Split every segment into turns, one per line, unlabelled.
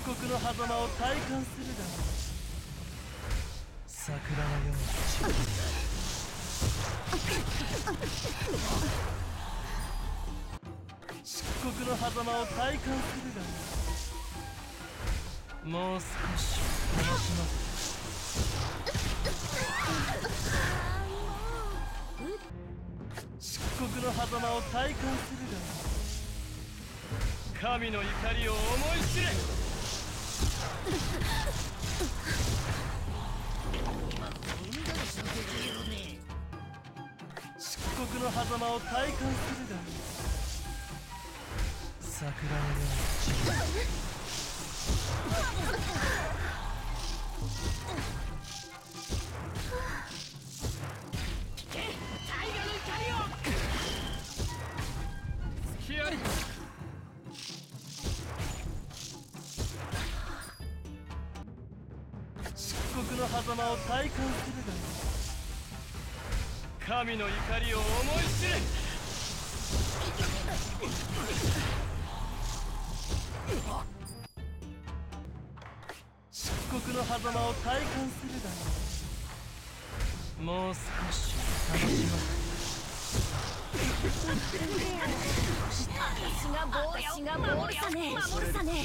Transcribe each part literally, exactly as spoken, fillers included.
刻の狭間を体感するだろう。桜のように漆黒の狭間を体感するだろう。もう少し楽しませ漆黒の狭間を体感するだろう。神の怒りを思い知れ。漆黒の狭間を体感するだろう。桜のように散る。突きあり漆黒の狭間を体感するだろう。神の怒りを思い知れ。漆黒の狭間を体感するだろう。もう少し楽しませ
私が坊やを守るさね守るさね。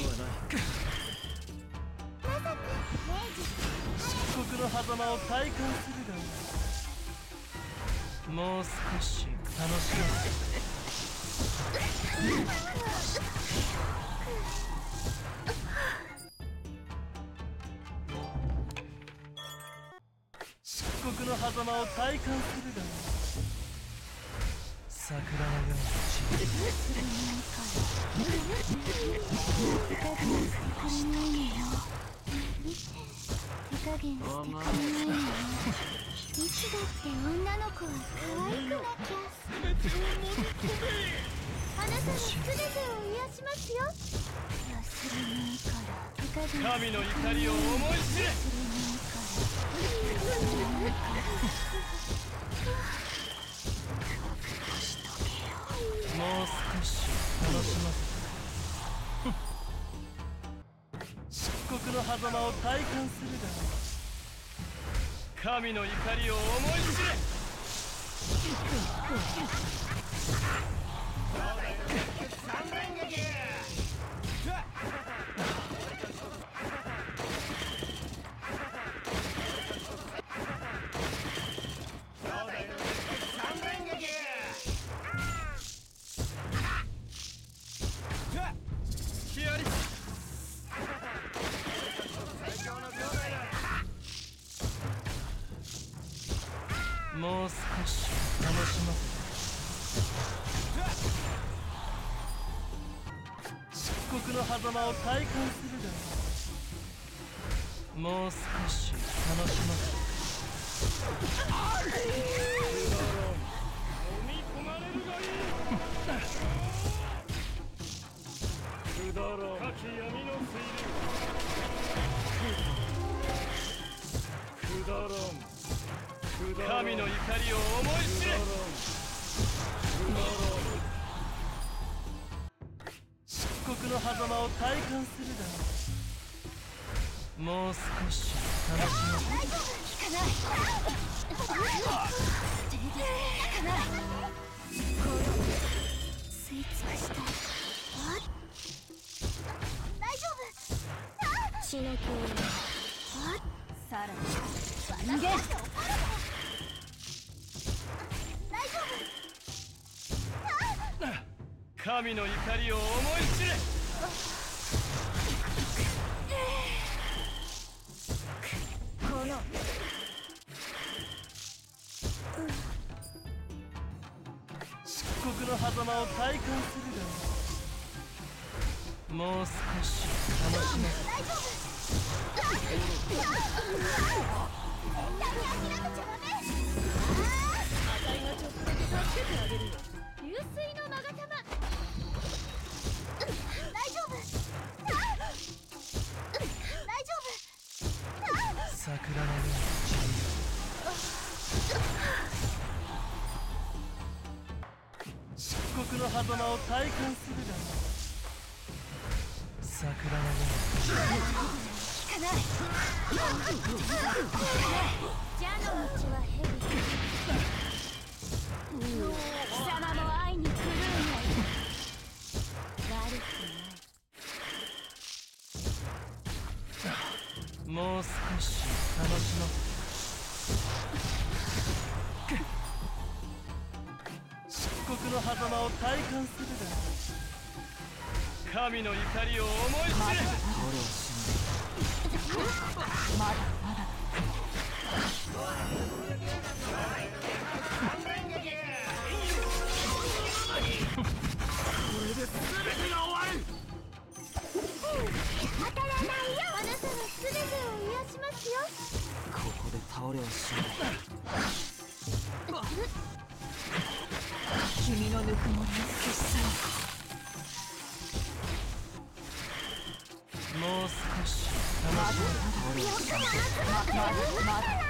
漆黒の狭間を体感するだろう。もう少し楽しませ漆黒の狭間を体感するだろう。桜のように散る。
手加減してくれないの。いつだって女の子は可愛くなきゃ。あなたの全てを癒しますよ。忘れないから手加減してくれない。
神の怒りを思い知れ。もう少し楽しませ漆黒の狭間を体感するだろう。神の怒りを思い知れ。三連撃。もう少し楽しませ漆黒の狭間を体感するだろう。もう少し楽しませ飲み込まれるがいい。くだらん。深き闇の水流。くだらん。神の怒りを思い知れ。漆黒の狭間を体感するだろう。もう少し楽しませ
効かない。全然効かない。吸い尽くした。大丈夫。血の供養。さらに人間。
神の怒りを思い知れ。
この
漆黒の狭間を体感するだろう。もう少し楽しませ
大丈夫。あたいがちょっとだけ助けてあげるよ。流水の勾玉。大丈夫。大丈夫。
桜のように散る。漆黒の狭間を体感するだろう。桜らない
聞かない蛇の道は蛇貴様も愛に狂うなよ悪くない
もう少し楽しもう。漆黒の狭間を体感するだろう。神の怒りを思い知れ。
まだまだ
これで全てが終わる。
当たらないよあなたの全てを癒しますよ
ここで倒れはしない。
君のぬくもりを消し去ろう
もう少し楽しもう。
よくもまだまだまだ